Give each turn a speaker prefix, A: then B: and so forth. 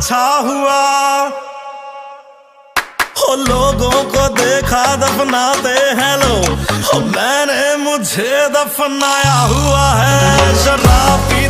A: छा हुआ। हो लोगों को देखा दफनाते हैं लोग, हो मैंने मुझे दफनाया हुआ है। शराब